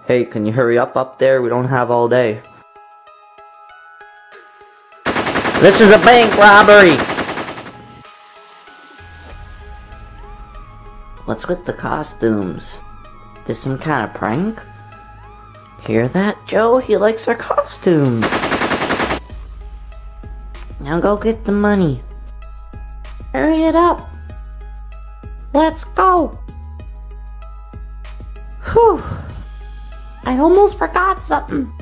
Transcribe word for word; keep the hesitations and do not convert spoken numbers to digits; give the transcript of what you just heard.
Hey, can you hurry up up there? We don't have all day. This is a bank robbery! What's with the costumes? This some kind of prank? Hear that, Joe? He likes our costumes. Now go get the money. Hurry it up. Let's go. Whew. I almost forgot something.